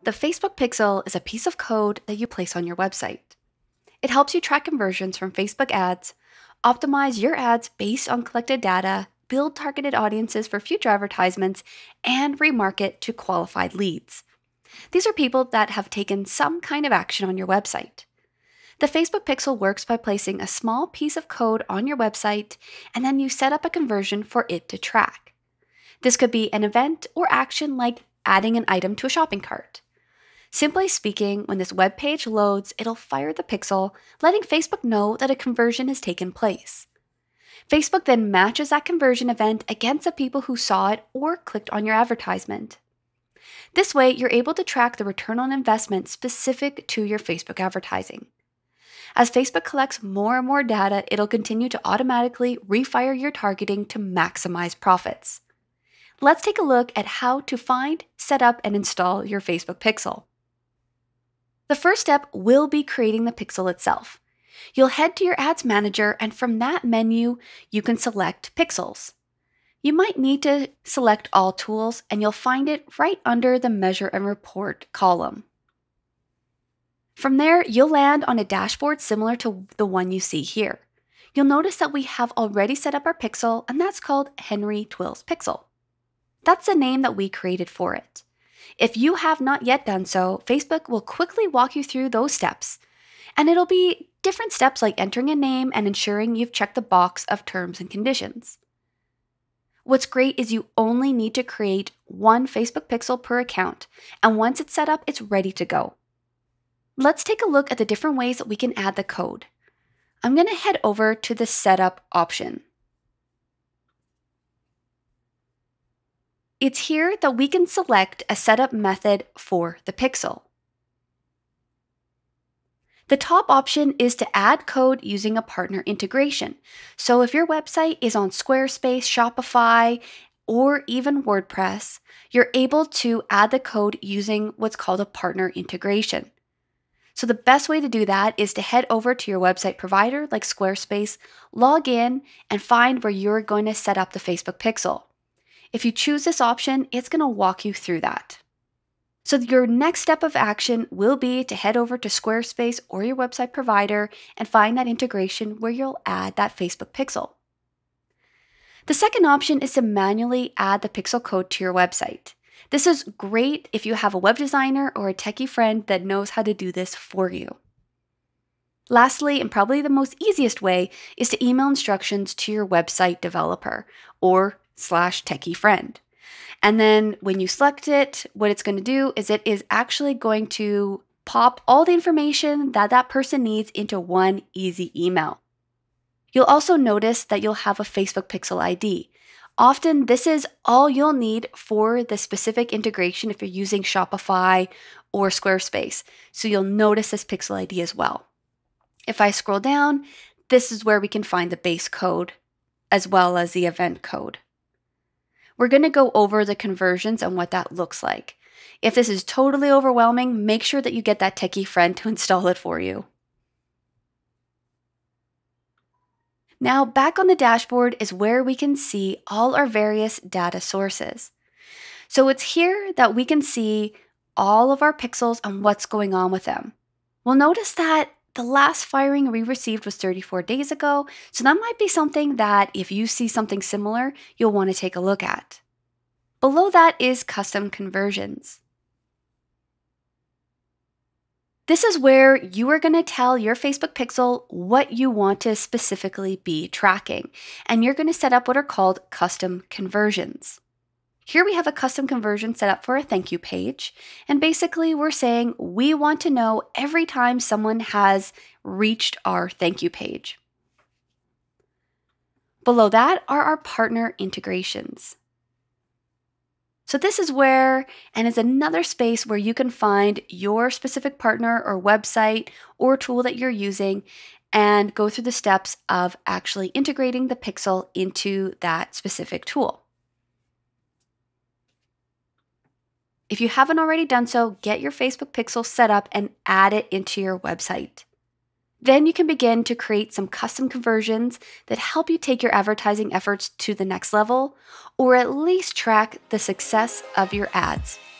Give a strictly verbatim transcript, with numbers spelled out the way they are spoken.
The Facebook Pixel is a piece of code that you place on your website. It helps you track conversions from Facebook ads, optimize your ads based on collected data, build targeted audiences for future advertisements, and remarket to qualified leads. These are people that have taken some kind of action on your website. The Facebook Pixel works by placing a small piece of code on your website, and then you set up a conversion for it to track. This could be an event or action like adding an item to a shopping cart. Simply speaking, when this web page loads, it'll fire the pixel, letting Facebook know that a conversion has taken place. Facebook then matches that conversion event against the people who saw it or clicked on your advertisement. This way, you're able to track the return on investment specific to your Facebook advertising. As Facebook collects more and more data, it'll continue to automatically refire your targeting to maximize profits. Let's take a look at how to find, set up, and install your Facebook Pixel. The first step will be creating the pixel itself. You'll head to your Ads Manager, and from that menu, you can select Pixels. You might need to select All Tools, and you'll find it right under the Measure and Report column. From there, you'll land on a dashboard similar to the one you see here. You'll notice that we have already set up our pixel, and that's called Henry Twill's Pixel. That's the name that we created for it. If you have not yet done so, Facebook will quickly walk you through those steps, and it'll be different steps like entering a name and ensuring you've checked the box of terms and conditions. What's great is you only need to create one Facebook Pixel per account, and once it's set up, it's ready to go. Let's take a look at the different ways that we can add the code. I'm going to head over to the Setup option. It's here that we can select a setup method for the pixel. The top option is to add code using a partner integration. So if your website is on Squarespace, Shopify, or even WordPress, you're able to add the code using what's called a partner integration. So the best way to do that is to head over to your website provider like Squarespace, log in, and find where you're going to set up the Facebook Pixel. If you choose this option, it's going to walk you through that. So your next step of action will be to head over to Squarespace or your website provider and find that integration where you'll add that Facebook Pixel. The second option is to manually add the pixel code to your website. This is great if you have a web designer or a techie friend that knows how to do this for you. Lastly, and probably the most easiest way, is to email instructions to your website developer or slash techie friend. And then when you select it, what it's going to do is it is actually going to pop all the information that that person needs into one easy email. You'll also notice that you'll have a Facebook Pixel I D. Often this is all you'll need for the specific integration if you're using Shopify or Squarespace. So you'll notice this Pixel I D as well. If I scroll down, this is where we can find the base code as well as the event code. We're going to go over the conversions and what that looks like. If this is totally overwhelming, make sure that you get that techie friend to install it for you. Now, back on the dashboard is where we can see all our various data sources. So it's here that we can see all of our pixels and what's going on with them. We'll notice that the last firing we received was thirty-four days ago, so that might be something that if you see something similar, you'll want to take a look at. Below that is custom conversions. This is where you are going to tell your Facebook Pixel what you want to specifically be tracking, and you're going to set up what are called custom conversions. Here we have a custom conversion set up for a thank you page, and basically we're saying we want to know every time someone has reached our thank you page. Below that are our partner integrations. So this is where, and is another space where you can find your specific partner or website or tool that you're using and go through the steps of actually integrating the pixel into that specific tool. If you haven't already done so, get your Facebook Pixel set up and add it into your website. Then you can begin to create some custom conversions that help you take your advertising efforts to the next level, or at least track the success of your ads.